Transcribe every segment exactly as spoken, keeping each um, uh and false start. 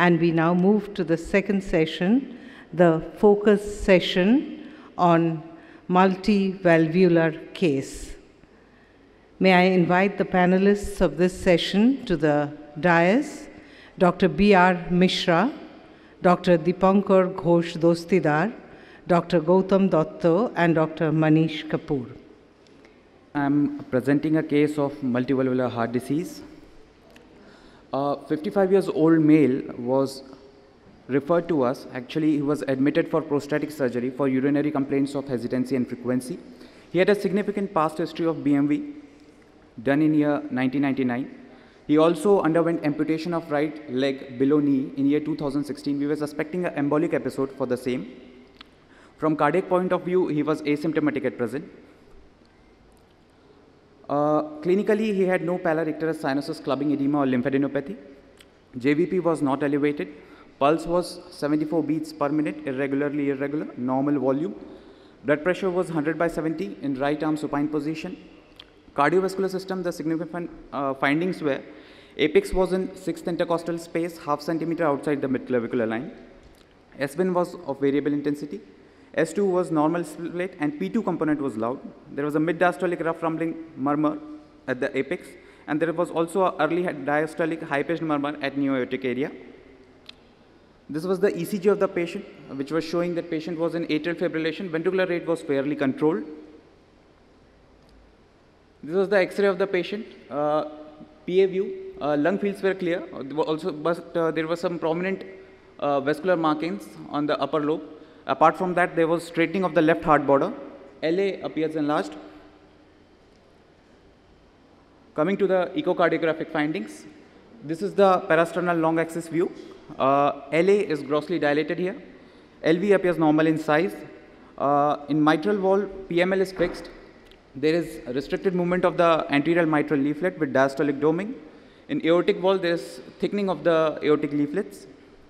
And we now move to the second session, the focus session on multivalvular case. May I invite the panelists of this session to the dais, Doctor B R Mishra, Doctor Dipankar Ghosh Dostidar, Doctor Gautam Dotto, and Doctor Manish Kapoor. I'm presenting a case of multivalvular heart disease. A fifty-five years old male was referred to us. Actually, he was admitted for prostatic surgery for urinary complaints of hesitancy and frequency. He had a significant past history of B M V done in year nineteen ninety-nine. He also underwent amputation of right leg below knee in year two thousand sixteen. We were suspecting an embolic episode for the same. From cardiac point of view, he was asymptomatic at present. Uh, clinically, he had no pallor icterus cyanosus clubbing edema or lymphadenopathy. J V P was not elevated. Pulse was seventy-four beats per minute, irregularly irregular, normal volume. Blood pressure was one hundred by seventy in right arm supine position. Cardiovascular system, the significant uh, findings were apex was in sixth intercostal space, half centimeter outside the midclavicular line. S one was of variable intensity. S two was normal split, and P two component was loud. There was a mid-diastolic rough rumbling murmur at the apex, and there was also an early diastolic high-pitched murmur at neo-aortic area. This was the E C G of the patient, which was showing that patient was in atrial fibrillation. Ventricular rate was fairly controlled. This was the X-ray of the patient. Uh, P A view, uh, lung fields were clear. Also, but uh, there were some prominent uh, vascular markings on the upper lobe. Apart from that, there was straightening of the left heart border. L A appears enlarged. Coming to the echocardiographic findings, this is the parasternal long axis view. Uh, L A is grossly dilated here. L V appears normal in size. Uh, in mitral wall, P M L is fixed. There is restricted movement of the anterior mitral leaflet with diastolic doming. In aortic wall, there is thickening of the aortic leaflets.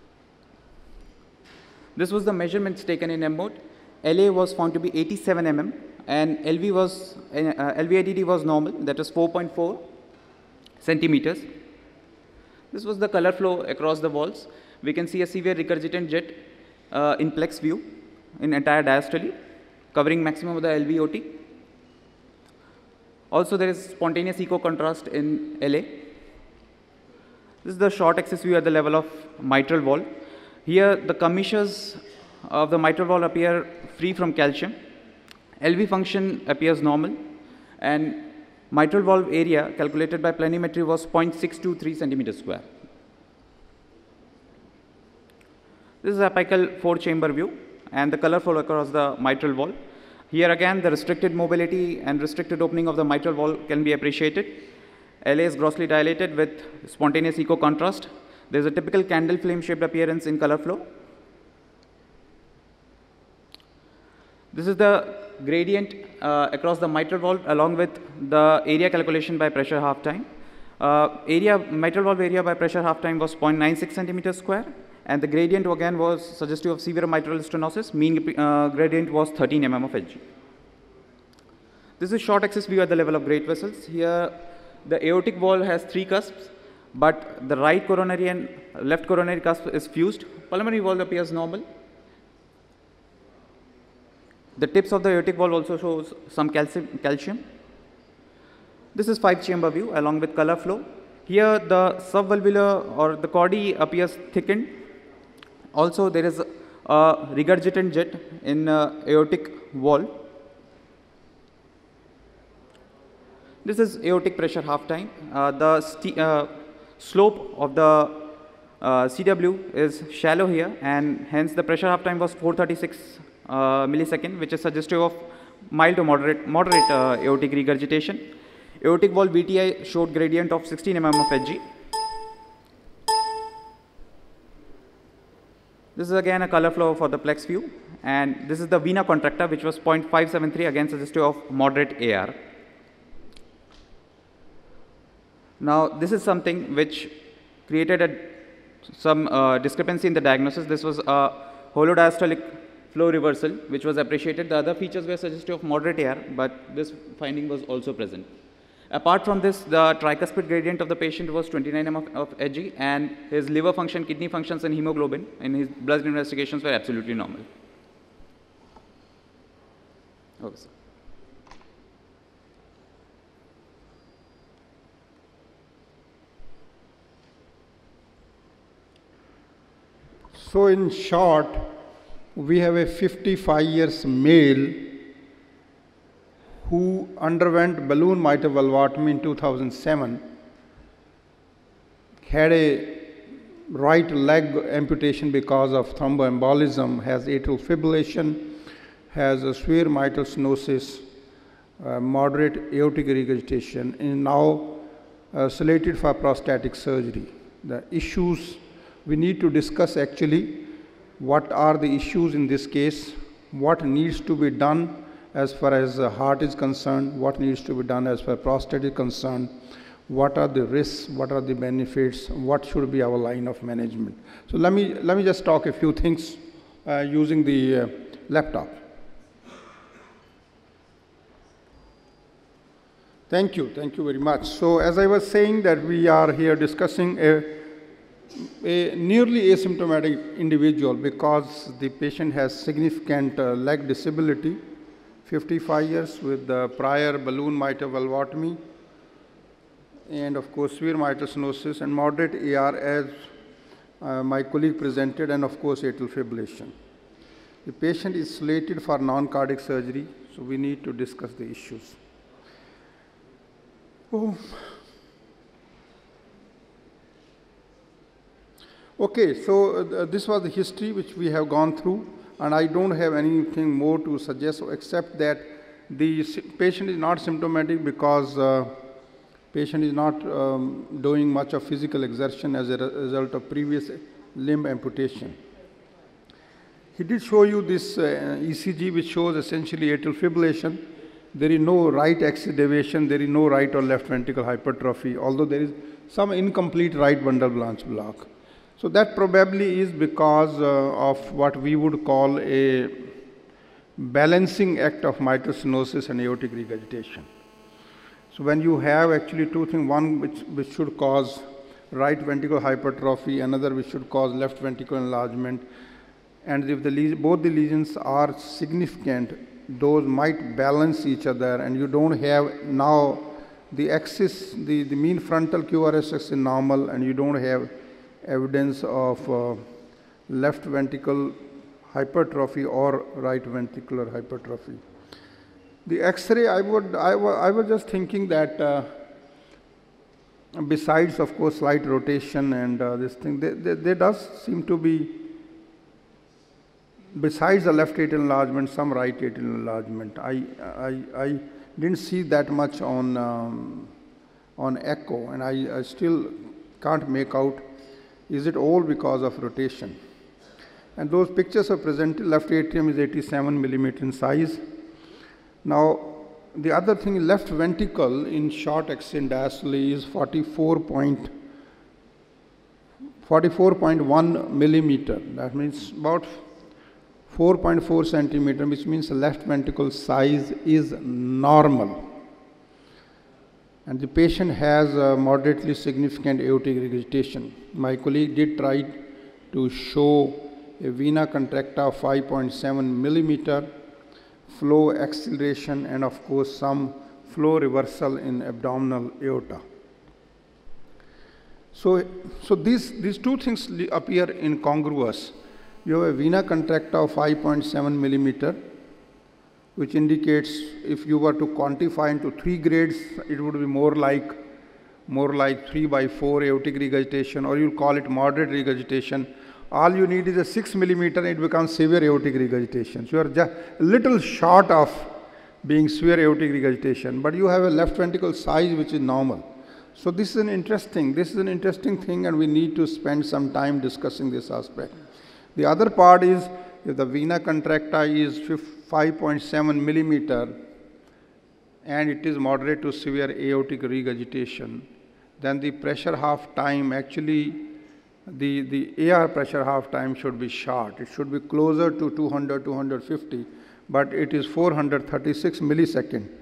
This was the measurements taken in M mode. L A was found to be eighty-seven millimeters, and L V was uh, L V I D D was normal, that is four point four centimeters. This was the color flow across the walls. We can see a severe regurgitant jet uh, in plex view in entire diastole, covering maximum of the L V O T. Also, there is spontaneous echo contrast in L A. This is the short axis view at the level of mitral wall. Here, the commissures of the mitral wall appear free from calcium. L V function appears normal, and mitral valve area calculated by planimetry was zero point six two three centimeters square. This is apical four-chamber view and the color flow across the mitral wall. Here again, the restricted mobility and restricted opening of the mitral wall can be appreciated. L A is grossly dilated with spontaneous echo contrast. There is a typical candle flame shaped appearance in color flow. This is the gradient uh, across the mitral valve along with the area calculation by pressure half time. Uh, area, mitral valve area by pressure half time was zero point nine six centimeters square, and the gradient again was suggestive of severe mitral stenosis. Mean uh, gradient was thirteen millimeters of H G. This is short axis view at the level of great vessels. Here, the aortic wall has three cusps, but the right coronary and left coronary cusp is fused. Pulmonary wall appears normal. The tips of the aortic wall also shows some calcium. This is five-chamber view along with color flow. Here, the subvalvular or the chordae appears thickened. Also, there is a regurgitant jet in uh, aortic wall. This is aortic pressure half time. Uh, the uh, slope of the uh, C W is shallow here, and hence the pressure half time was four thirty-six uh, millisecond, which is suggestive of mild to moderate, moderate uh, aortic regurgitation. Aortic wall V T I showed gradient of sixteen millimeters of H G. This is again a color flow for the plex view, and this is the vena contracta, which was zero point five seven three, again suggestive of moderate A R. Now, this is something which created a, some uh, discrepancy in the diagnosis. This was a holodiastolic flow reversal, which was appreciated. The other features were suggestive of moderate A R, but this finding was also present. Apart from this, the tricuspid gradient of the patient was twenty-nine millimeters of H G, and his liver function, kidney functions, and hemoglobin in his blood investigations were absolutely normal. Okay, sir. So in short, we have a fifty-five years male who underwent balloon mitral valvotomy in two thousand seven, had a right leg amputation because of thromboembolism, has atrial fibrillation, has a severe mitral stenosis, uh, moderate aortic regurgitation, and now uh, slated for prostatic surgery. The issues we need to discuss actually, what are the issues in this case, what needs to be done as far as the heart is concerned, what needs to be done as far as prostate is concerned, what are the risks, what are the benefits, what should be our line of management. So let me, let me just talk a few things uh, using the uh, laptop. Thank you, thank you very much. So as I was saying that we are here discussing a, a nearly asymptomatic individual because the patient has significant uh, leg disability, fifty-five years with the prior balloon mitral valvotomy, and of course severe mitral stenosis and moderate A R as uh, my colleague presented, and of course atrial fibrillation. The patient is slated for non-cardiac surgery, so we need to discuss the issues. Oh. Okay, so uh, this was the history which we have gone through, and I don't have anything more to suggest except that the patient is not symptomatic because uh, patient is not um, doing much of physical exertion as a re result of previous limb amputation. He did show you this uh, E C G which shows essentially atrial fibrillation. There is no right axis deviation, there is no right or left ventricle hypertrophy, although there is some incomplete right bundle branch block. So that probably is because uh, of what we would call a balancing act of mitral stenosis and aortic regurgitation. So when you have actually two things, one which, which should cause right ventricle hypertrophy, another which should cause left ventricle enlargement, and if the both the lesions are significant, those might balance each other, and you don't have now the axis, the, the mean frontal Q R S axis is normal, and you don't have evidence of uh, left ventricle hypertrophy or right ventricular hypertrophy. The X-ray, I would, I, I was just thinking that uh, besides, of course, slight rotation and uh, this thing, there, there, there does seem to be, besides the left atrial enlargement, some right atrial enlargement. I, I, I didn't see that much on, um, on echo, and I, I still can't make out, is it all because of rotation? And those pictures are presented, left atrium is eighty-seven millimeter in size. Now, the other thing, left ventricle in short axis diastole is forty-four point one millimeter. That means about four point four centimeter, which means the left ventricle size is normal. And the patient has a moderately significant aortic regurgitation. My colleague did try to show a vena contracta of five point seven millimeter, flow acceleration, and of course some flow reversal in abdominal aorta. So, so these, these two things appear incongruous. You have a vena contracta of five point seven millimeter, which indicates if you were to quantify into three grades, it would be more like, more like three by four aortic regurgitation, or you'll call it moderate regurgitation. All you need is a six millimeter and it becomes severe aortic regurgitation. So you are just a little short of being severe aortic regurgitation, but you have a left ventricle size which is normal. So this is an interesting, this is an interesting thing, and we need to spend some time discussing this aspect. The other part is, if the vena contracta is five point seven millimeter and it is moderate to severe aortic regurgitation, then the pressure half time actually, the, the A R pressure half time should be short. It should be closer to two hundred, two hundred fifty, but it is four hundred thirty-six milliseconds.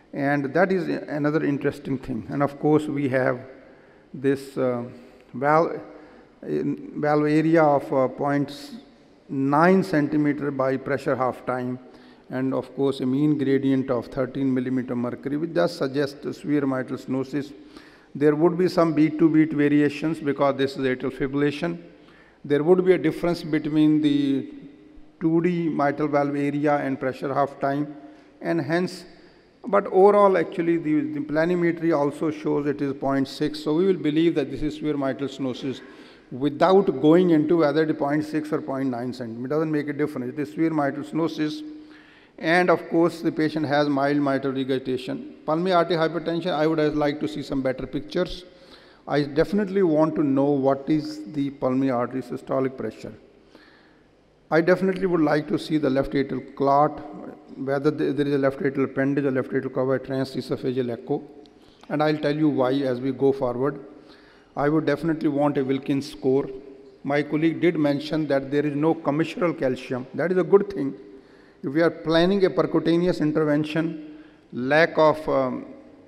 And that is another interesting thing. And of course, we have this uh, valve, valve area of uh, zero point nine centimeter by pressure half time, and of course a mean gradient of thirteen millimeter mercury, which does suggest severe mitral stenosis. There would be some beat to beat variations because this is atrial fibrillation. There would be a difference between the two D mitral valve area and pressure half time, and hence, but overall actually the, the planimetry also shows it is zero point six. So we will believe that this is severe mitral stenosis without going into whether it is zero point six or zero point nine centimeter. It doesn't make a difference. It is severe mitral stenosis. And of course, the patient has mild mitral regurgitation. Pulmonary arterial hypertension, I would like to see some better pictures. I definitely want to know what is the pulmonary artery systolic pressure. I definitely would like to see the left atrial clot, whether there is a left atrial appendage or left atrial cover transesophageal echo. And I'll tell you why as we go forward. I would definitely want a Wilkins score. My colleague did mention that there is no commissural calcium. That is a good thing. If we are planning a percutaneous intervention, lack of um,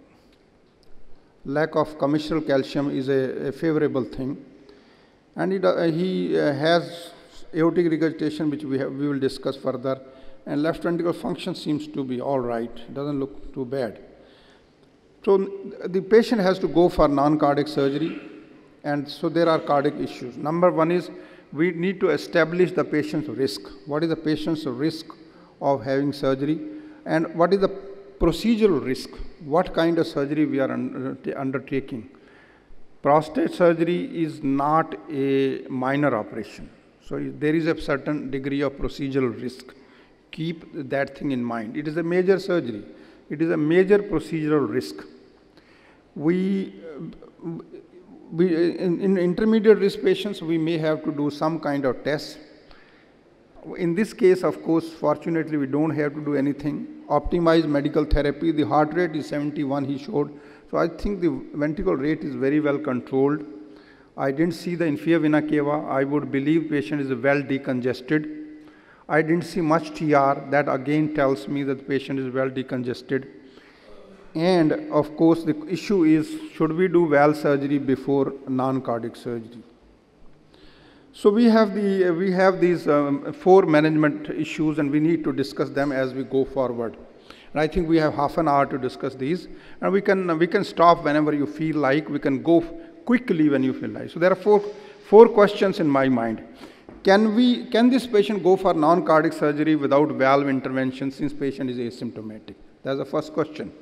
lack of commissural calcium is a, a favorable thing. And it, uh, he uh, has aortic regurgitation, which we, have, we will discuss further, and left ventricular function seems to be all right. It doesn't look too bad. So the patient has to go for non-cardiac surgery, and so there are cardiac issues. Number one is we need to establish the patient's risk. What is the patient's risk of having surgery, and what is the procedural risk? What kind of surgery we are undertaking? Prostate surgery is not a minor operation. So there is a certain degree of procedural risk. Keep that thing in mind. It is a major surgery. It is a major procedural risk. We, we in, in intermediate risk patients, we may have to do some kind of tests. In this case, of course, fortunately, we don't have to do anything. Optimized medical therapy, the heart rate is seventy-one, he showed. So I think the ventricular rate is very well controlled. I didn't see the inferior vena cava. I would believe patient is well decongested. I didn't see much T R. That again tells me that the patient is well decongested. And of course, the issue is, should we do valve surgery before non-cardiac surgery? So we have, the, we have these um, four management issues, and we need to discuss them as we go forward. And I think we have half an hour to discuss these. And we can, we can stop whenever you feel like. We can go quickly when you feel like. So there are four, four questions in my mind. Can, we, can this patient go for non-cardiac surgery without valve intervention since patient is asymptomatic? That's the first question.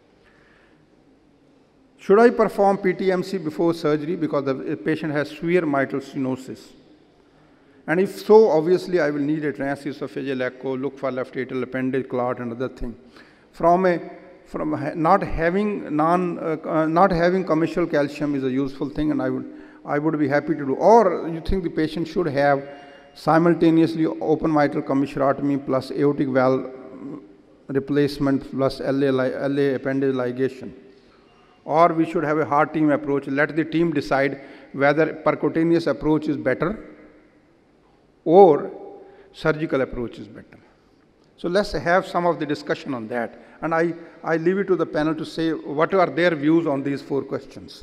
Should I perform P T M C before surgery because the patient has severe mitral stenosis? And if so, obviously I will need a transesophageal echo, look for left atrial appendage clot and other thing. From a from not having non uh, uh, not having commissural calcium is a useful thing, and I would I would be happy to do. Or you think the patient should have simultaneously open mitral commissurotomy plus aortic valve replacement plus L A, L A appendage ligation. Or we should have a heart team approach. Let the team decide whether percutaneous approach is better or surgical approach is better. So let's have some of the discussion on that. And I, I leave it to the panel to say what are their views on these four questions.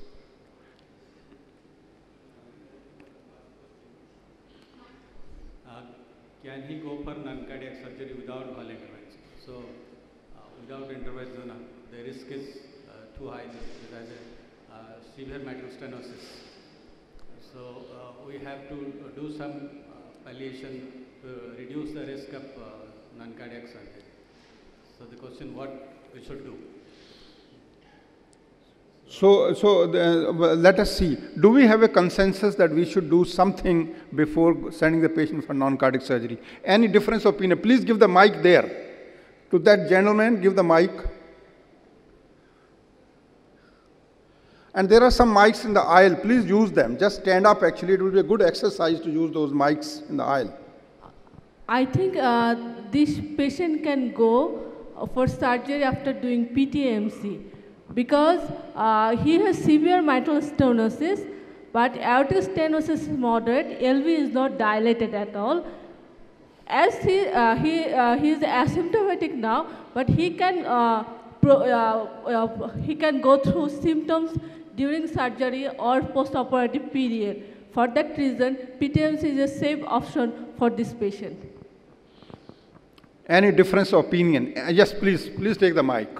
Uh, can he go for non-cardiac surgery without valve intervention? So uh, without intervention, uh, the risk is uh, too high. It has a uh, severe mitral stenosis. So uh, we have to do some palliation to reduce the risk of uh, non-cardiac surgery. So the question, what we should do? So, so the, well, let us see. Do we have a consensus that we should do something before sending the patient for non-cardiac surgery? Any difference of opinion? Please give the mic there. To that gentleman, give the mic. And there are some mics in the aisle. Please use them. Just stand up, actually. It will be a good exercise to use those mics in the aisle. I think uh, this patient can go for surgery after doing P T M C because uh, he has severe mitral stenosis, but aortic stenosis is moderate, L V is not dilated at all. As he, uh, he, uh, he is asymptomatic now, but he can uh, pro, uh, uh, he can go through symptoms during surgery or post-operative period. For that reason, P T M C is a safe option for this patient. Any difference of opinion? Uh, yes, please, please take the mic.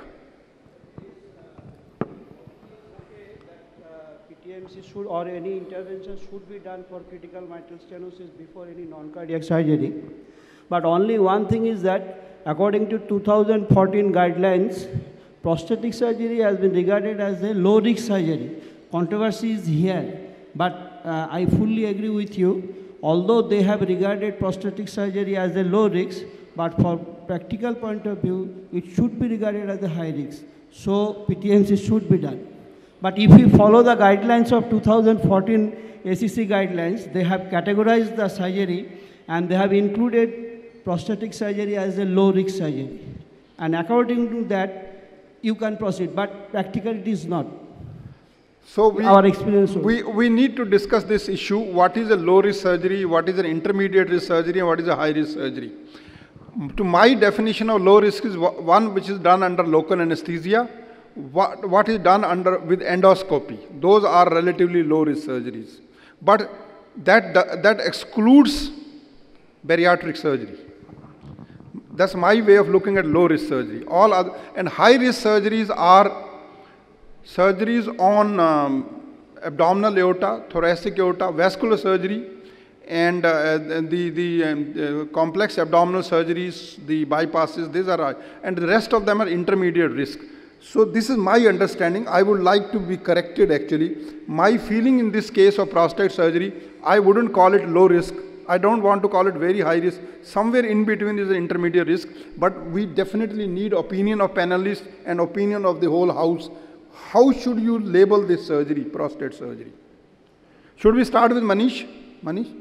P T M C should, or any intervention should be done for critical mitral stenosis before any non-cardiac surgery. But only one thing is that, according to two thousand fourteen guidelines, prosthetic surgery has been regarded as a low-risk surgery. Controversy is here, but uh, I fully agree with you. Although they have regarded prosthetic surgery as a low risk, but for practical point of view, it should be regarded as a high risk. So P T M C should be done. But if we follow the guidelines of two thousand fourteen A C C guidelines, they have categorized the surgery and they have included prosthetic surgery as a low risk surgery. And according to that, you can proceed, but practically it is not. So we, Our experience we, we need to discuss this issue. What is a low risk surgery? What is an intermediate risk surgery? And what is a high risk surgery? To my definition of low risk is one which is done under local anesthesia. What, what is done under with endoscopy? Those are relatively low risk surgeries. But that, that excludes bariatric surgery. That's my way of looking at low risk surgery. All other, and high risk surgeries are surgeries on um, abdominal aorta, thoracic aorta, vascular surgery, and uh, the, the um, uh, complex abdominal surgeries, the bypasses, these are, and the rest of them are intermediate risk. So this is my understanding. I would like to be corrected actually. My feeling in this case of prostate surgery, I wouldn't call it low risk. I don't want to call it very high risk. Somewhere in between is an intermediate risk, but we definitely need opinion of panelists and opinion of the whole house. How should you label this surgery, prostate surgery? Should we start with Manish? Manish?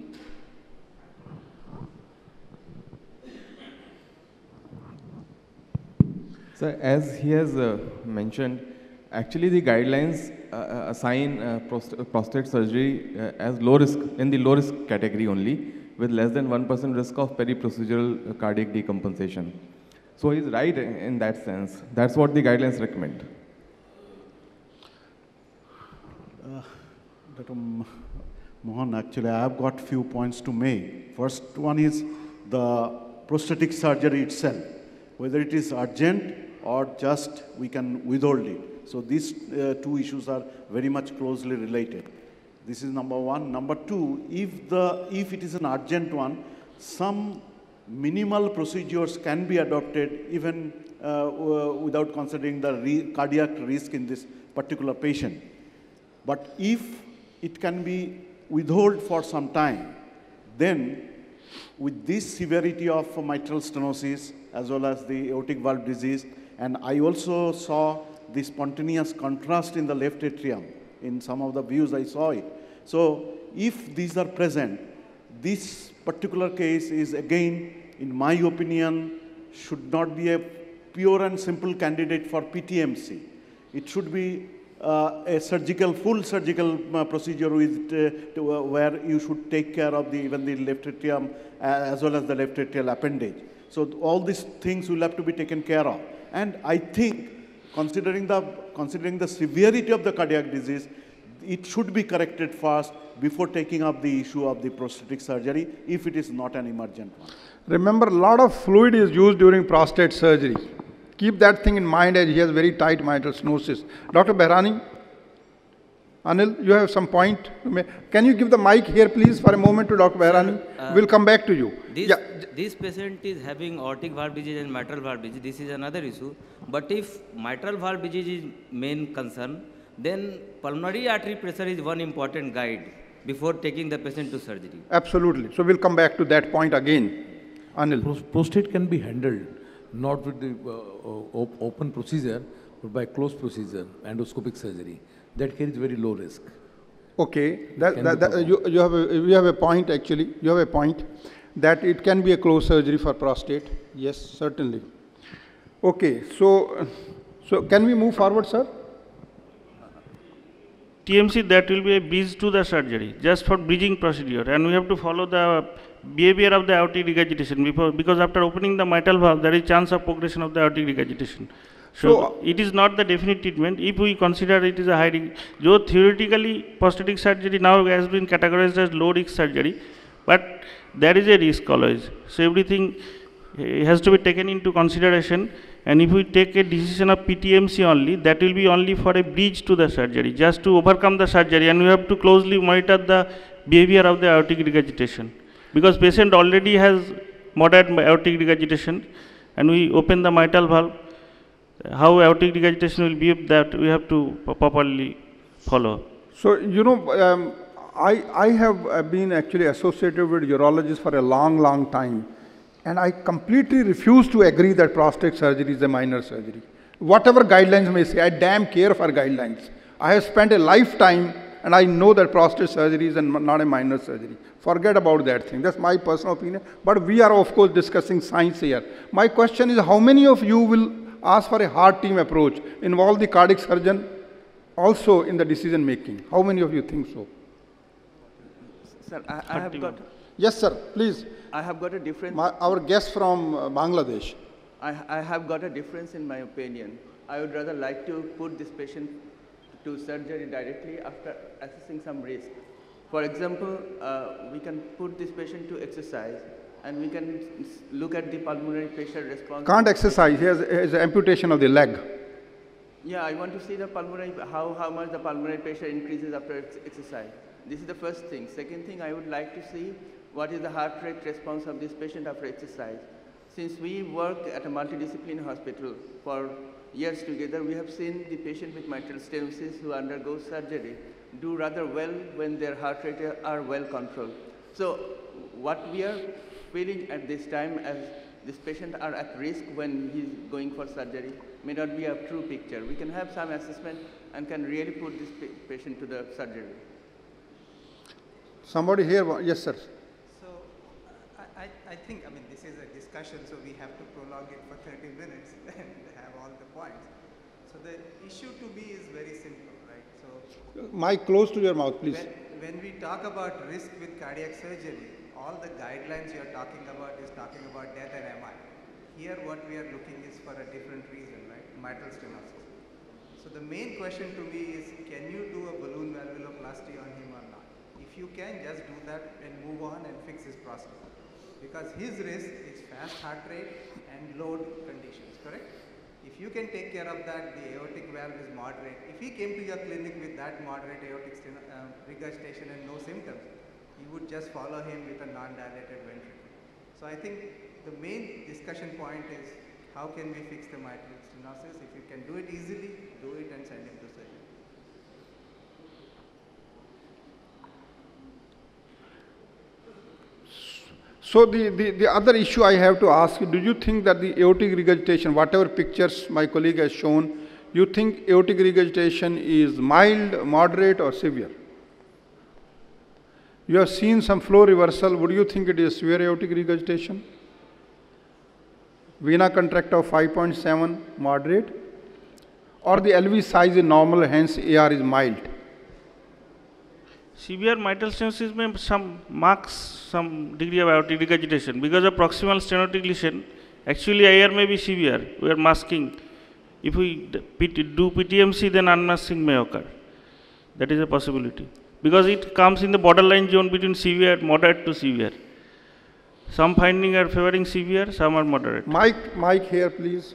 So as he has uh, mentioned, actually the guidelines uh, assign uh, prost prostate surgery uh, as low risk, in the low risk category only, with less than one percent risk of peri-procedural cardiac decompensation. So he's right in that sense. That's what the guidelines recommend. Uh, Doctor Mohan, actually I have got few points to make. First one is the prosthetic surgery itself, whether it is urgent or just we can withhold it. So these uh, two issues are very much closely related. This is number one. Number two, if, the, if it is an urgent one, some minimal procedures can be adopted even uh, without considering the re cardiac risk in this particular patient. But if it can be withheld for some time, then with this severity of mitral stenosis as well as the aortic valve disease, and I also saw the spontaneous contrast in the left atrium. In some of the views I saw it. So if these are present, this particular case is again, in my opinion, should not be a pure and simple candidate for P T M C. It should be uh, a surgical, full surgical uh, procedure with, uh, to, uh, where you should take care of the, even the left atrium uh, as well as the left atrial appendage. So all these things will have to be taken care of. And I think, considering the, considering the severity of the cardiac disease, it should be corrected fast before taking up the issue of the prosthetic surgery if it is not an emergent one. Remember, a lot of fluid is used during prostate surgery. Keep that thing in mind as he has very tight mitral stenosis. Doctor Behrani, Anil, you have some point? Can you give the mic here please for a moment to Doctor Behrani? Uh, we'll come back to you. This, yeah. this patient is having aortic valve disease and mitral valve disease. This is another issue. But if mitral valve disease is main concern, then pulmonary artery pressure is one important guide before taking the patient to surgery. Absolutely. So we'll come back to that point again. Anil. Pros prostate can be handled not with the uh, op open procedure, but by closed procedure, endoscopic surgery. That carries very low risk. Okay, that, that, that, you, you, have a, you have a point actually, you have a point that it can be a closed surgery for prostate. Yes, certainly. Okay, so, so can we move forward, sir? T M C, that will be a bridge to the surgery, just for bridging procedure, and we have to follow the behavior of the aortic regurgitation before, because after opening the mitral valve, there is chance of progression of the aortic regurgitation. So, so it is not the definite treatment. If we consider it is a high risk, though theoretically prosthetic surgery now has been categorized as low risk surgery, but there is a risk always. So everything has to be taken into consideration, and if we take a decision of P T M C only, that will be only for a bridge to the surgery, just to overcome the surgery, and we have to closely monitor the behavior of the aortic regurgitation, because patient already has moderate aortic regurgitation, and we open the mitral valve. How aortic regurgitation will be, that we have to properly follow. So, you know, um, I, I have been actually associated with urologists for a long, long time, and I completely refuse to agree that prostate surgery is a minor surgery. Whatever guidelines may say, I damn care for guidelines. I have spent a lifetime, and I know that prostate surgery is a, not a minor surgery. Forget about that thing. That's my personal opinion. But we are, of course, discussing science here. My question is, how many of you will ask for a heart team approach, involve the cardiac surgeon also in the decision making? How many of you think so? Sir, I, I have got... Yes, sir, please. I have got a difference... My, our guest from uh, Bangladesh. I, I have got a difference in my opinion. I would rather like to put this patient to surgery directly after assessing some risk. For example, uh, we can put this patient to exercise, and we can look at the pulmonary pressure response. Can't exercise, he has, he has amputation of the leg. Yeah, I want to see the pulmonary, how, how much the pulmonary pressure increases after ex exercise. This is the first thing. Second thing, I would like to see what is the heart rate response of this patient after exercise. Since we work at a multidisciplinary hospital for years together, we have seen the patient with mitral stenosis who undergo surgery do rather well when their heart rate are well controlled. So what we are feeling at this time as this patient are at risk when he's going for surgery may not be a true picture. We can have some assessment and can really put this pa patient to the surgery. Somebody here, yes sir. So I, I think, I mean, this is a discussion, so we have to prolong it for thirty minutes and have all the points. So the issue to me is very simple, right? So mic close to your mouth, please. When, when we talk about risk with cardiac surgery, all the guidelines you are talking about is talking about death and M I. Here what we are looking is for a different reason, right? Mitral stenosis. So the main question to me is, can you do a balloon valvuloplasty on him or not? If you can, just do that and move on and fix his prostate. Because his risk is fast heart rate and load conditions, correct? If you can take care of that, the aortic valve is moderate. If he came to your clinic with that moderate aortic uh, regurgitation and no symptoms, you would just follow him with a non-dilated ventricle. So I think the main discussion point is, how can we fix the mitral stenosis? If you can do it easily, do it and send him to surgery. So the, the, the other issue I have to ask you, do you think that the aortic regurgitation, whatever pictures my colleague has shown, you think aortic regurgitation is mild, moderate or severe? You have seen some flow reversal, would you think it is severe aortic regurgitation? Vena contracta of five point seven, moderate? Or the L V size is normal, hence A R is mild? Severe mitral stenosis may some marks some degree of aortic regurgitation. Because of proximal stenotic lesion, actually I R may be severe. We are masking. If we do P T M C, then unmasking may occur. That is a possibility. Because it comes in the borderline zone between severe, moderate to severe. Some findings are favoring severe, some are moderate. Mike, Mike here, please.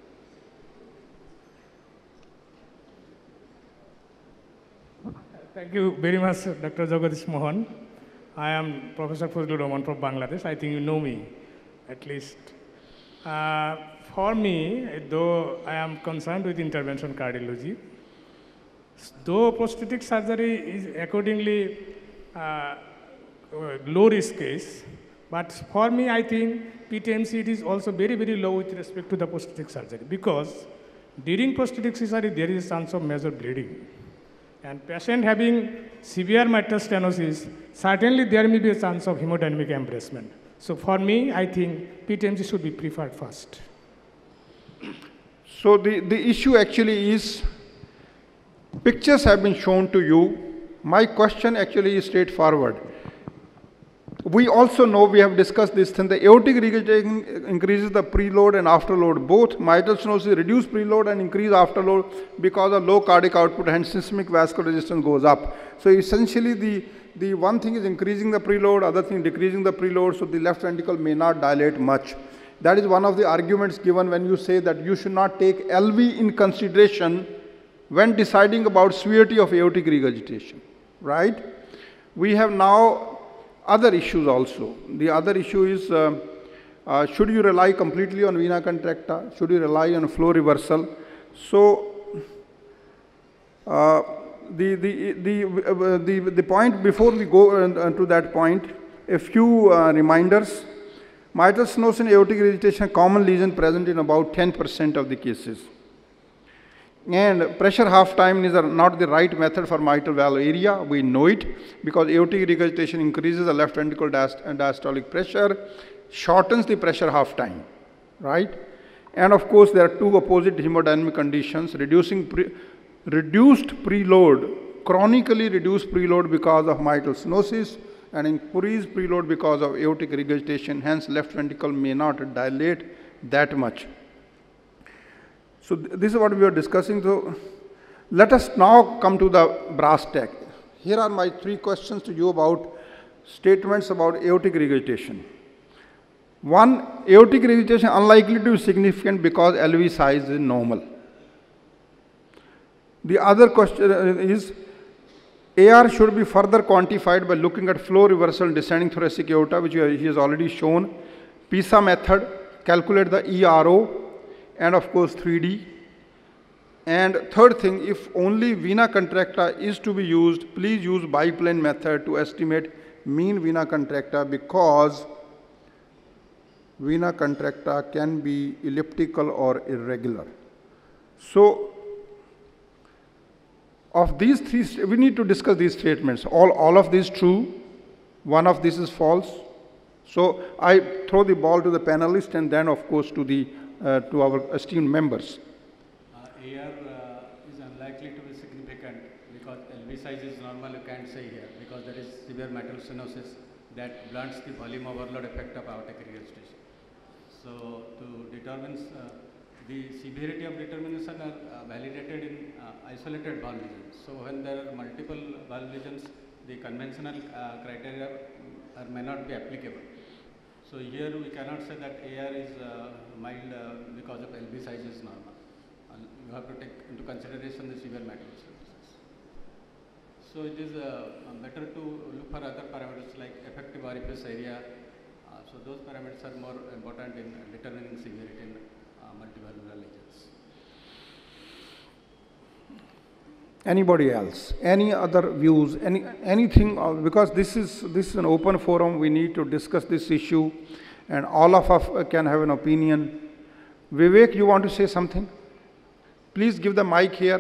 Thank you very much, Doctor Jagadish Mohan. I am Professor Fazlur Rahman from Bangladesh. I think you know me, at least. Uh, for me, though I am concerned with intervention cardiology, though prosthetic surgery is accordingly uh, low risk case, but for me, I think P T M C it is also very, very low with respect to the prosthetic surgery, because during prosthetic surgery, there is a chance of major bleeding. And patient having severe mitral stenosis, certainly there may be a chance of hemodynamic embracement. So for me, I think P T M C should be preferred first. So the, the issue actually is, pictures have been shown to you. My question actually is straightforward. We also know, we have discussed this thing, the aortic regurgitation increases the preload and afterload. Both mitral stenosis reduce preload and increase afterload because of low cardiac output, hence systemic vascular resistance goes up. So essentially the, the one thing is increasing the preload, other thing decreasing the preload, so the left ventricle may not dilate much. That is one of the arguments given when you say that you should not take L V in consideration when deciding about severity of aortic regurgitation, right? We have now other issues also. The other issue is, uh, uh, should you rely completely on vena contracta? Should you rely on flow reversal? So, uh, the, the, the, uh, the, the point before we go uh, to that point, a few uh, reminders. Mitral stenosis and aortic regurgitation, common lesion present in about ten percent of the cases. And pressure half time is not the right method for mitral valve area. We know it because aortic regurgitation increases the left ventricle diastolic pressure, shortens the pressure half time, right? And of course, there are two opposite hemodynamic conditions: reducing pre, reduced preload, chronically reduced preload because of mitral stenosis, and increased preload because of aortic regurgitation. Hence, left ventricle may not dilate that much. So th this is what we are discussing. So let us now come to the brass tack. Here are my three questions to you about statements about aortic regurgitation. One, aortic regurgitation unlikely to be significant because L V size is normal. The other question is, A R should be further quantified by looking at flow reversal in descending thoracic aorta, which he has already shown. PISA method, calculate the E R O, and of course three D. And third thing, if only vena contracta is to be used, please use biplane method to estimate mean vena contracta, because vena contracta can be elliptical or irregular. So of these three, we need to discuss these statements. All, all of these true, one of these is false. So I throw the ball to the panelists and then of course to the Uh, to our esteemed members. Uh, A R uh, is unlikely to be significant because L V size is normal, you can't say here, because there is severe mitral stenosis that blunts the volume overload effect of aortic regurgitation. So to determine uh, the severity of determination are uh, validated in uh, isolated valve lesions. So when there are multiple valve lesions, the conventional uh, criteria are, may not be applicable. So here we cannot say that A R is uh, mild uh, because of L V size is normal. And you have to take into consideration the severe mitral stenosis. So it is uh, better to look for other parameters like effective orifice area. Uh, so those parameters are more important in determining severity in uh, multivalvular lesions. Anybody else? Any other views? Any anything? Uh, because this is this is an open forum. We need to discuss this issue, and all of us can have an opinion. Vivek, you want to say something? Please give the mic here.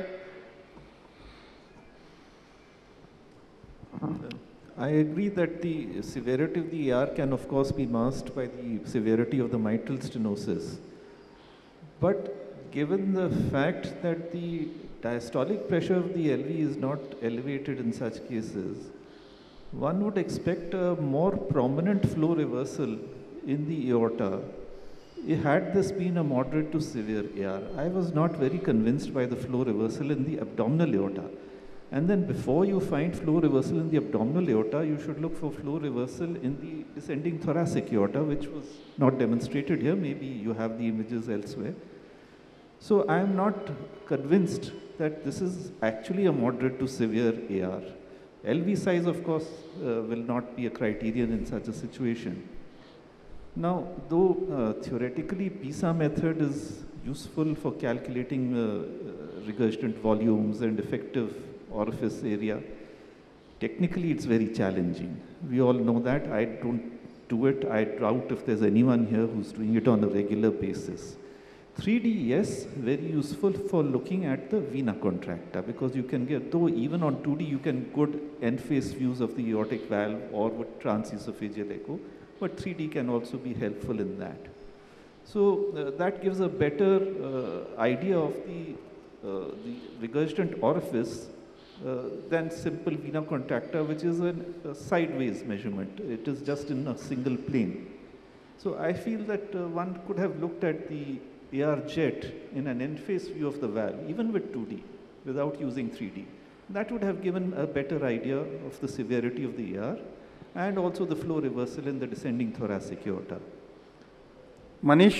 I agree that the severity of the A R can of course be masked by the severity of the mitral stenosis, but given the fact that the diastolic pressure of the L V is not elevated in such cases, one would expect a more prominent flow reversal in the aorta had this been a moderate to severe A R. I was not very convinced by the flow reversal in the abdominal aorta. And then before you find flow reversal in the abdominal aorta, you should look for flow reversal in the descending thoracic aorta, which was not demonstrated here. Maybe you have the images elsewhere. So I am not convinced that this is actually a moderate to severe A R. L V size, of course, uh, will not be a criterion in such a situation. Now, though uh, theoretically PISA method is useful for calculating uh, uh, regurgitant volumes and effective orifice area, technically it's very challenging. We all know that. I don't do it. I doubt if there's anyone here who's doing it on a regular basis. three D, yes, very useful for looking at the vena contracta, because you can get, though even on two D you can good end-face views of the aortic valve or with transesophageal echo, but three D can also be helpful in that. So uh, that gives a better uh, idea of the, uh, the regurgitant orifice uh, than simple vena contracta, which is an, a sideways measurement. It is just in a single plane. So I feel that uh, one could have looked at the A R jet in an end-face view of the valve, even with two D, without using three D. That would have given a better idea of the severity of the A R and also the flow reversal in the descending thoracic aorta. Manish?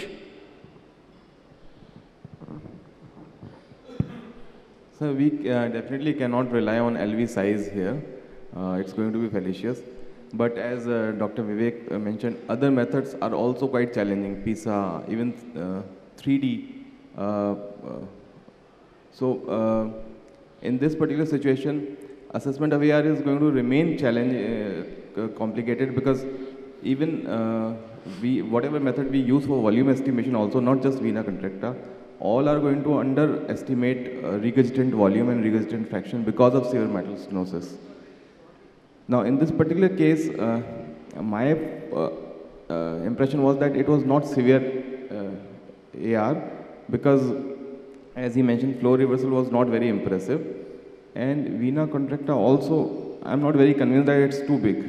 So we uh, definitely cannot rely on L V size here. Uh, it's going to be fallacious. But as uh, Doctor Vivek uh, mentioned, other methods are also quite challenging. PISA, even uh, three D. Uh, uh, so uh, in this particular situation, assessment of A R is going to remain challenge, uh, complicated, because even uh, we, whatever method we use for volume estimation, also not just vena contracta, all are going to underestimate uh, regurgitant volume and regurgitant fraction because of severe mitral stenosis. Now, in this particular case, uh, my uh, uh, impression was that it was not severe uh, A R, because, as he mentioned, flow reversal was not very impressive, and vena contracta also, I'm not very convinced that it's too big.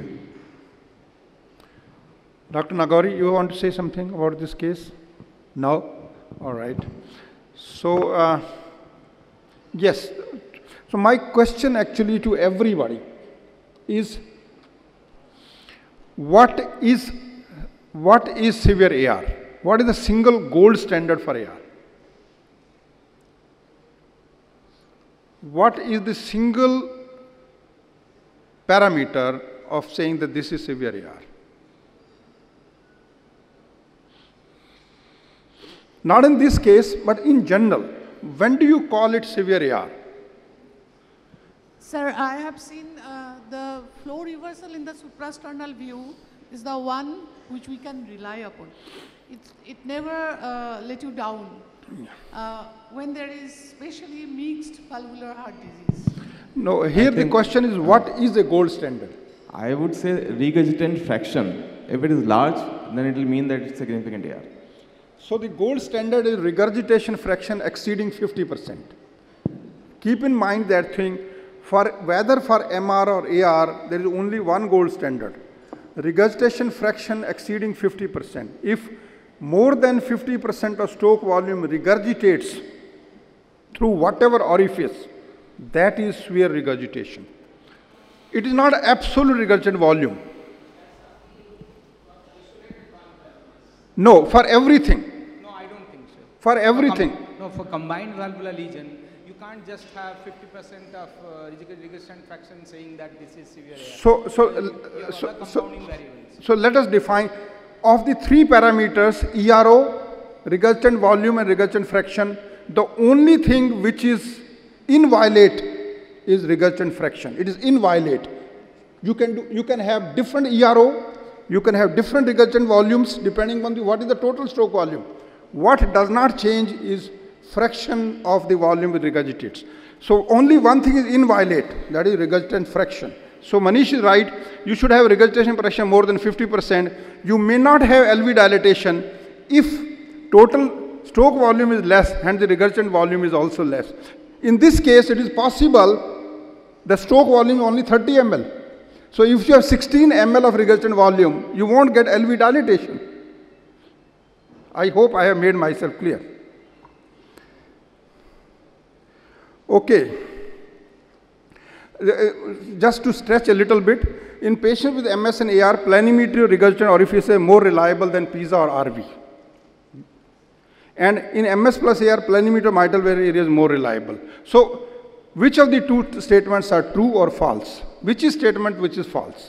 Doctor Nagori, you want to say something about this case? No? All right. So, uh, yes. So, my question actually to everybody is, what is, what is severe A R? What is the single gold standard for A R? What is the single parameter of saying that this is severe A R? Not in this case, but in general. When do you call it severe A R? Sir, I have seen uh, the flow reversal in the suprasternal view is the one which we can rely upon. It, it never uh, let you down uh, when there is especially mixed valvular heart disease. No, here the question is, what is a gold standard? I would say regurgitant fraction. If it is large, then it will mean that it's significant A R. So the gold standard is regurgitation fraction exceeding fifty percent. Keep in mind that thing, for whether for M R or A R, there is only one gold standard. Regurgitation fraction exceeding fifty percent. If more than fifty percent of stroke volume regurgitates through whatever orifice, that is severe regurgitation. It is not absolute regurgitant volume. No, for everything. No, I don't think so. For everything. For no, for combined valvular lesion, you can't just have fifty percent of uh, regurgitant fraction saying that this is severe A R. So, so, you, you so, so, so let us define, of the three parameters, E R O, regurgitant volume and regurgitant fraction, the only thing which is inviolate is regurgitant fraction. It is inviolate. You can, do, you can have different E R O, you can have different regurgitant volumes depending on the, what is the total stroke volume. What does not change is fraction of the volume which regurgitates. So only one thing is inviolate, that is regurgitant fraction. So Manish is right, you should have regurgitation fraction more than fifty percent. You may not have L V dilatation if total stroke volume is less and the regurgitant volume is also less. In this case, it is possible the stroke volume is only thirty milliliters. So if you have sixteen milliliters of regurgitant volume, you won't get L V dilatation. I hope I have made myself clear. Okay. Just to stretch a little bit, in patients with M S and A R, planimetry of regurgitant orifice is more reliable than PISA or R V. And in M S plus A R, planimeter of mitral valve area is more reliable. So which of the two statements are true or false? Which is statement which is false?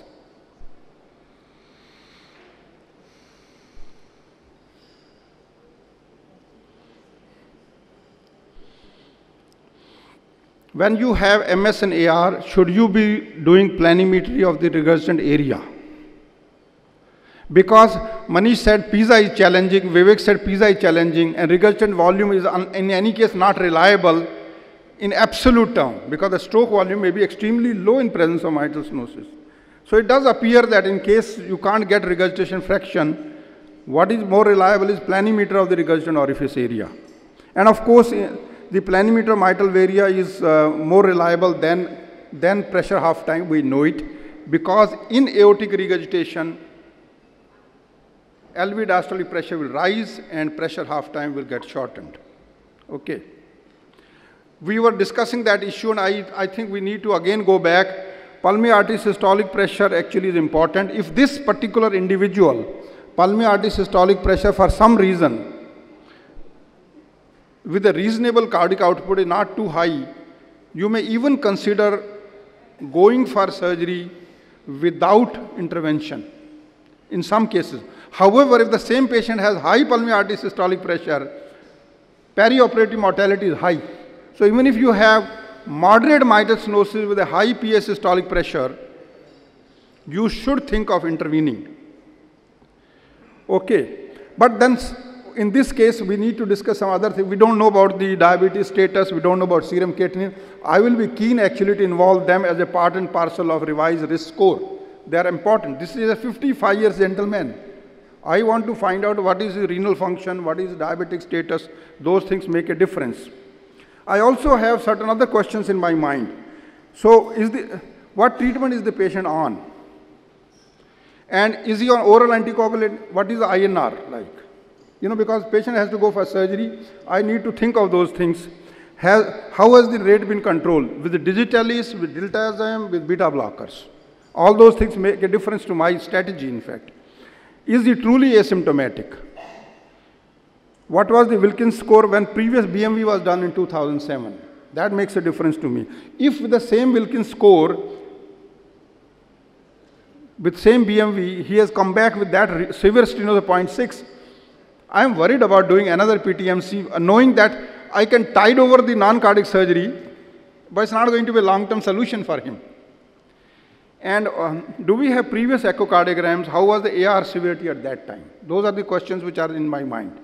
When you have M S and A R, should you be doing planimetry of the regurgitant area? Because Manish said PISA is challenging, Vivek said PISA is challenging, and regurgitant volume is in any case not reliable in absolute term, because the stroke volume may be extremely low in presence of mitral stenosis. So it does appear that in case you can't get regurgitation fraction, what is more reliable is planimeter of the regurgitant orifice area. And of course, the planimeter of mitral area is uh, more reliable than then pressure half time, we know it, because in aortic regurgitation, L V diastolic pressure will rise and pressure half time will get shortened. Okay. We were discussing that issue, and I, I think we need to again go back. Pulmonary artery systolic pressure actually is important. If this particular individual, pulmonary artery systolic pressure for some reason, with a reasonable cardiac output is not too high, you may even consider going for surgery without intervention in some cases. However, if the same patient has high pulmonary artery systolic pressure, perioperative mortality is high. So even if you have moderate mitral stenosis with a high P A systolic pressure, you should think of intervening. Okay, but then in this case, we need to discuss some other things. We don't know about the diabetes status, we don't know about serum creatinine. I will be keen actually to involve them as a part and parcel of revised risk score. They are important. This is a fifty-five years gentleman. I want to find out what is his renal function, what is his diabetic status. Those things make a difference. I also have certain other questions in my mind. So, is the, what treatment is the patient on? And is he on oral anticoagulant? What is the I N R like? You know, because patient has to go for surgery, I need to think of those things. Has, how has the rate been controlled? With the digitalis, with diltiazem, with beta blockers. All those things make a difference to my strategy, in fact. Is he truly asymptomatic? What was the Wilkins score when previous B M V was done in two thousand seven? That makes a difference to me. If with the same Wilkins score, with same B M V, he has come back with that severe stenosis of zero point six, I am worried about doing another P T M C, uh, knowing that I can tide over the non-cardiac surgery, but it's not going to be a long-term solution for him. And uh, do we have previous echocardiograms? How was the A R severity at that time? Those are the questions which are in my mind.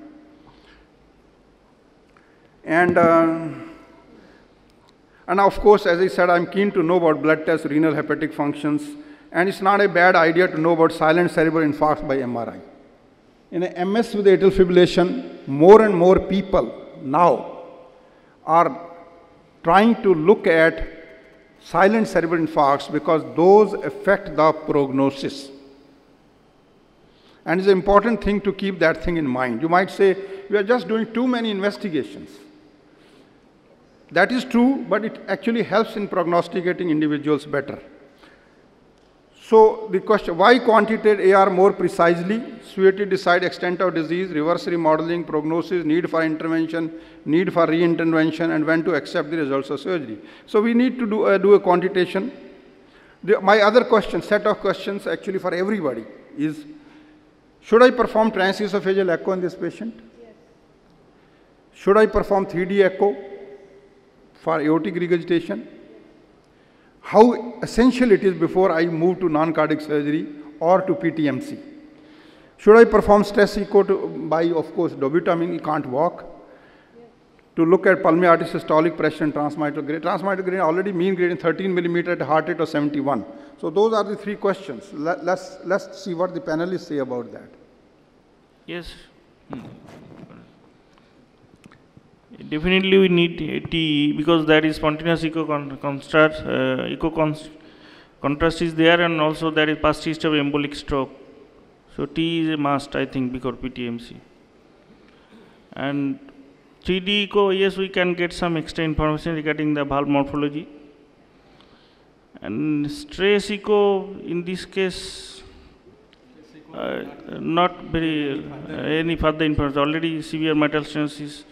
And, uh, and of course, as I said, I'm keen to know about blood tests, renal hepatic functions, and it's not a bad idea to know about silent cerebral infarcts by M R I. In a M S with atrial fibrillation, more and more people now are trying to look at silent cerebral infarcts because those affect the prognosis. And it's an important thing to keep that thing in mind. You might say, we are just doing too many investigations. That is true, but it actually helps in prognosticating individuals better. So the question, why quantitate A R more precisely? S W E T decide extent of disease, reverse remodeling, prognosis, need for intervention, need for re-intervention, and when to accept the results of surgery. So we need to do, uh, do a quantitation. The, my other question, set of questions actually for everybody is, should I perform transesophageal echo in this patient? Yes. Should I perform three D echo for aortic regurgitation? How essential it is before I move to non-cardiac surgery or to P T M C. Should I perform stress echo to, by, of course, dobutamine, he can't walk, yes, to look at pulmonary artery systolic pressure and transmitral gradient. Transmitral gradient already mean gradient thirteen millimeter at a heart rate of seventy-one. So those are the three questions. Let, let's, let's see what the panelists say about that. Yes. Hmm. Definitely we need T E because that is spontaneous echo con contrast, uh, echo con contrast is there, and also there is past history of embolic stroke. So T E is a must, I think, before P T M C. And three D echo, yes, we can get some extra information regarding the valve morphology. And stress echo, in this case, uh, not very uh, any further information. Already severe mitral stenosis.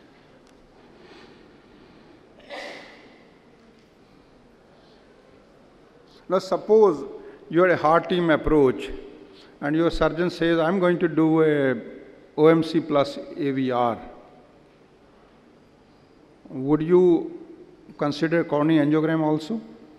Now suppose you are a heart team approach and your surgeon says, I'm going to do a O M C plus A V R. Would you consider coronary angiogram also?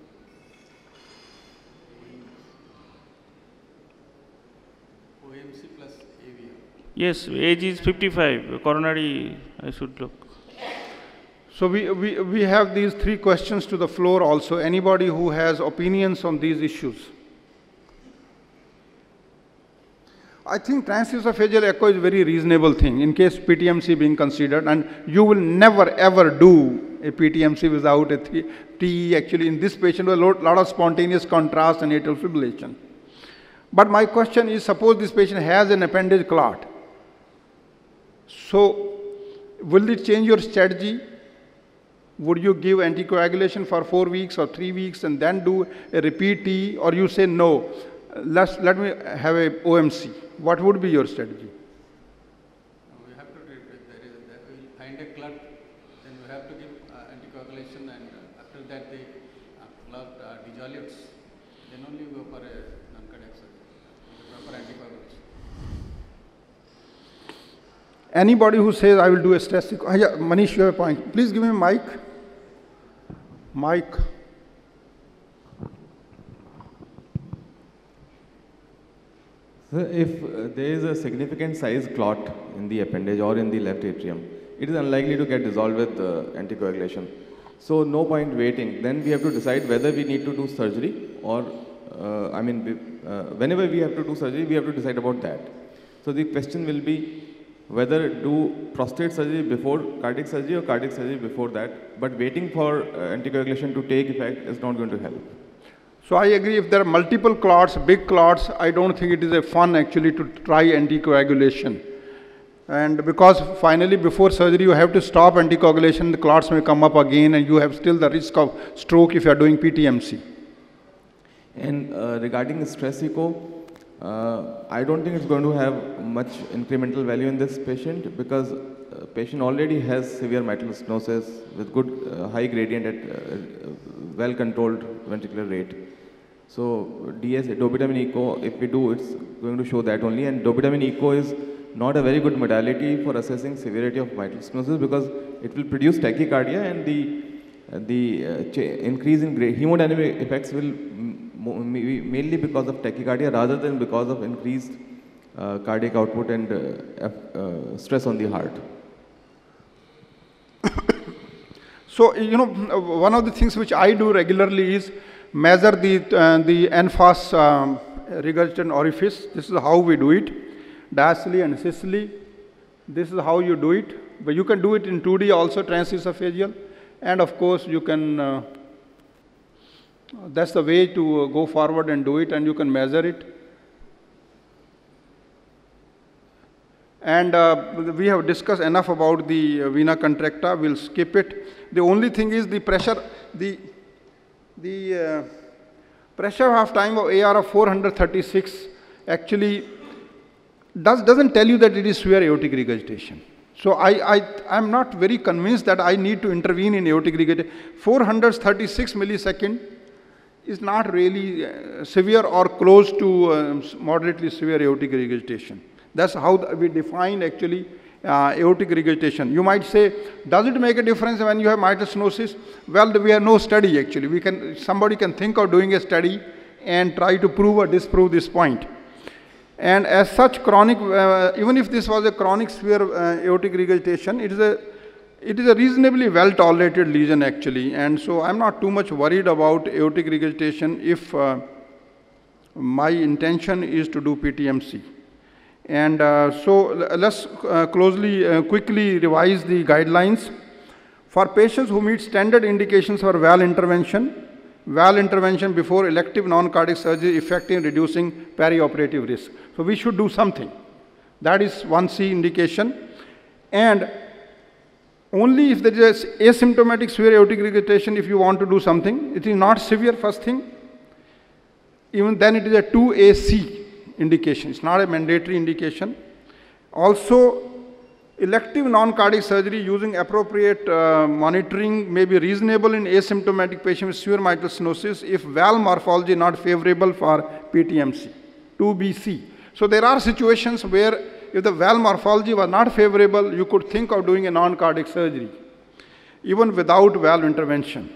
O M C plus A V R. Yes, age is fifty-five, coronary I should look. So we, we, we have these three questions to the floor also. Anybody who has opinions on these issues? I think transesophageal echo is a very reasonable thing in case P T M C being considered, and you will never ever do a P T M C without a T E. Actually, in this patient, a lot, lot of spontaneous contrast and atrial fibrillation. But my question is, suppose this patient has an appendage clot. So, will it change your strategy? Would you give anticoagulation for four weeks or three weeks and then do a repeat T E, or you say no, let's, let me have a O M C? What would be your strategy? We have to treat it. There is, there will find a clot, then we have to give uh, anticoagulation, and uh, after that the uh, clot uh, dissolves. Then only go for a non-cardiac surgery, proper anticoagulation. Anybody who says I will do a stress echo, yeah, Manish, you have a point. Please give me a mic. Mic. So if uh, there is a significant size clot in the appendage or in the left atrium, it is unlikely to get dissolved with uh, anticoagulation. So no point waiting. Then we have to decide whether we need to do surgery or, uh, I mean, uh, whenever we have to do surgery, we have to decide about that. So the question will be whether do prostate surgery before cardiac surgery or cardiac surgery before that. But waiting for uh, anticoagulation to take effect is not going to help. So I agree, if there are multiple clots, big clots, I don't think it is a fun actually to try anticoagulation. And because finally before surgery you have to stop anticoagulation, the clots may come up again and you have still the risk of stroke if you are doing P T M C. And uh, regarding stress echo, uh, I don't think it's going to have much incremental value in this patient because uh, patient already has severe mitral stenosis with good uh, high gradient at uh, well controlled ventricular rate. So D S, dobutamine echo, if we do, it's going to show that only, and dobutamine echo is not a very good modality for assessing severity of mitral stenosis because it will produce tachycardia, and the uh, the uh, increase in hemodynamic effects will mainly because of tachycardia rather than because of increased uh, cardiac output and uh, uh, stress on the heart. So, you know, one of the things which I do regularly is measure the, uh, the N F A S um, regurgitant orifice. This is how we do it, diastole and systole. This is how you do it, but you can do it in two D also, transesophageal, and of course you can, uh, that's the way to uh, go forward and do it, and you can measure it. And uh, we have discussed enough about the uh, vena contracta, we'll skip it. The only thing is the pressure, the, the uh, pressure half time of A R of four hundred thirty-six actually does, doesn't tell you that it is severe aortic regurgitation. So I, I, I'm not very convinced that I need to intervene in aortic regurgitation. four hundred thirty-six millisecond is not really uh, severe or close to uh, moderately severe aortic regurgitation. That's how we define actually uh, aortic regurgitation. You might say, does it make a difference when you have mitral stenosis? Well, we have no study actually. We can, somebody can think of doing a study and try to prove or disprove this point. And as such, chronic, uh, even if this was a chronic severe uh, aortic regurgitation, it is a, it is a reasonably well tolerated lesion actually. And so I'm not too much worried about aortic regurgitation if uh, my intention is to do P T M C. And uh, so let's uh, closely, uh, quickly revise the guidelines. For patients who meet standard indications for valve intervention, valve intervention before elective non-cardiac surgery effective in reducing perioperative risk. So we should do something. That is one C indication. And only if there is asymptomatic severe aortic regurgitation, if you want to do something, it is not severe first thing, even then it is a two A C indication. It's not a mandatory indication. Also, elective non-cardiac surgery using appropriate uh, monitoring may be reasonable in asymptomatic patients with severe mitral stenosis if valve morphology is not favorable for P T M C, two B C. So there are situations where if the valve morphology was not favorable, you could think of doing a non-cardiac surgery, even without valve intervention.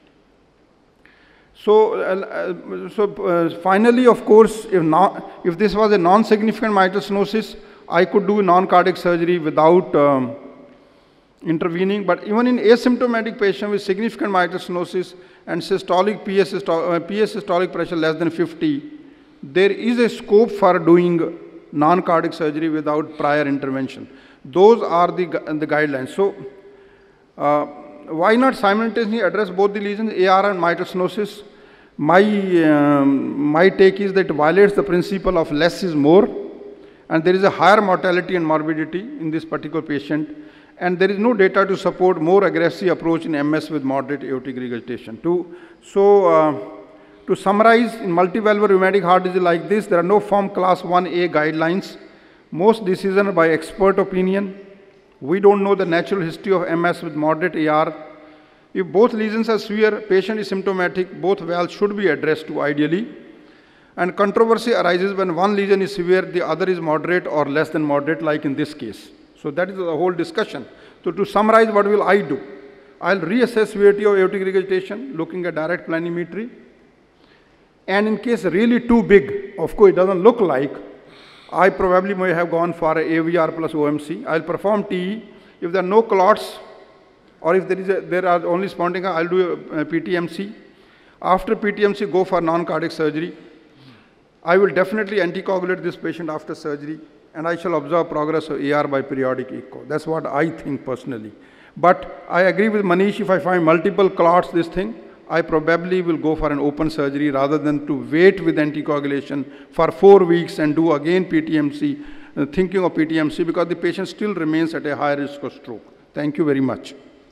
So, uh, so uh, finally, of course, if, not, if this was a non-significant mitral stenosis, I could do non-cardiac surgery without um, intervening. But even in asymptomatic patient with significant mitral stenosis and systolic P S, uh, P S systolic pressure less than fifty, there is a scope for doing non-cardiac surgery without prior intervention. Those are the, the guidelines. So, uh, why not simultaneously address both the lesions, A R and mitral stenosis? My, um, my take is that it violates the principle of less is more, and there is a higher mortality and morbidity in this particular patient, and there is no data to support more aggressive approach in M S with moderate aortic regurgitation. To, so, uh, to summarize, in multivalvular rheumatic heart disease like this, there are no firm class one A guidelines. Most decisions are by expert opinion. We don't know the natural history of M S with moderate A R. If both lesions are severe, patient is symptomatic, both valves should be addressed to ideally. And controversy arises when one lesion is severe, the other is moderate or less than moderate, like in this case. So that is the whole discussion. So to summarize, what will I do? I'll reassess severity of aortic regurgitation, looking at direct planimetry. And in case really too big, of course it doesn't look like, I probably may have gone for a AVR plus O M C. I'll perform T E. If there are no clots, or if there, is a, there are only spontaneous, I'll do a, a P T M C. After P T M C, go for non-cardiac surgery. I will definitely anticoagulate this patient after surgery, and I shall observe progress of A R by periodic echo. That's what I think personally. But I agree with Manish, if I find multiple clots, this thing, I probably will go for an open surgery rather than to wait with anticoagulation for four weeks and do again P T M C, uh, thinking of P T M C, because the patient still remains at a high risk of stroke. Thank you very much.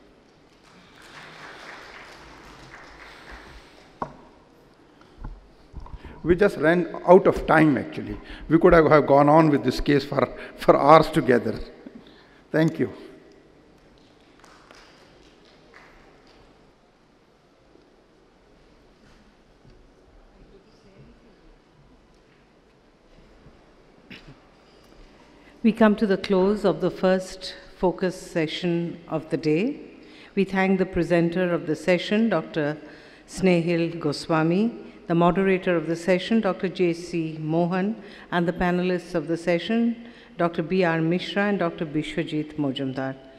We just ran out of time, actually. We could have, have gone on with this case for, for hours together. Thank you. We come to the close of the first focus session of the day. We thank the presenter of the session, Doctor Snehil Goswami, the moderator of the session, Doctor J C Mohan, and the panelists of the session, Doctor B R Mishra and Doctor Bishwajit Mojumdar.